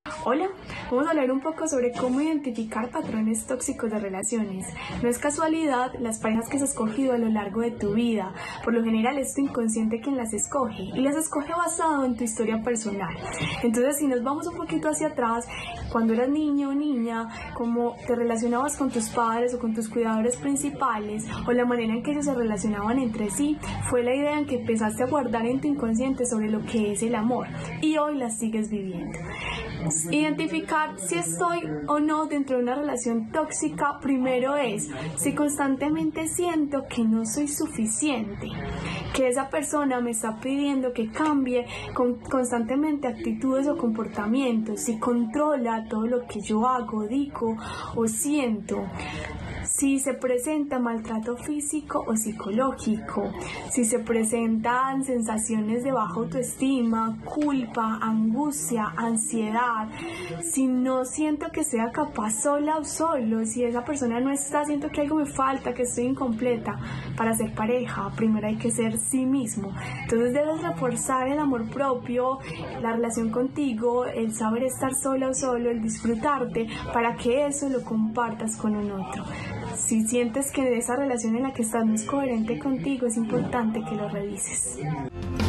Hola, vamos a hablar un poco sobre cómo identificar patrones tóxicos de relaciones. No es casualidad las parejas que has escogido a lo largo de tu vida. Por lo general es tu inconsciente quien las escoge y las escoge basado en tu historia personal. Entonces, si nos vamos un poquito hacia atrás, cuando eras niño o niña, cómo te relacionabas con tus padres o con tus cuidadores principales, o la manera en que ellos se relacionaban entre sí, fue la idea en que empezaste a guardar en tu inconsciente sobre lo que es el amor, y hoy la sigues viviendo. Identificar si estoy o no dentro de una relación tóxica primero es si constantemente siento que no soy suficiente, que esa persona me está pidiendo que cambie constantemente actitudes o comportamientos, si controla todo lo que yo hago, digo o siento, si se presenta maltrato físico o psicológico, si se presentan sensaciones de baja autoestima, culpa, angustia, ansiedad, si no siento que sea capaz sola o solo, si esa persona no está, siento que algo me falta, que estoy incompleta. Para ser pareja, primero hay que ser sí mismo. Entonces debes reforzar el amor propio, la relación contigo, el saber estar sola o solo, el disfrutarte, para que eso lo compartas con un otro. Si sientes que esa relación en la que estás no es coherente contigo, es importante que lo revises.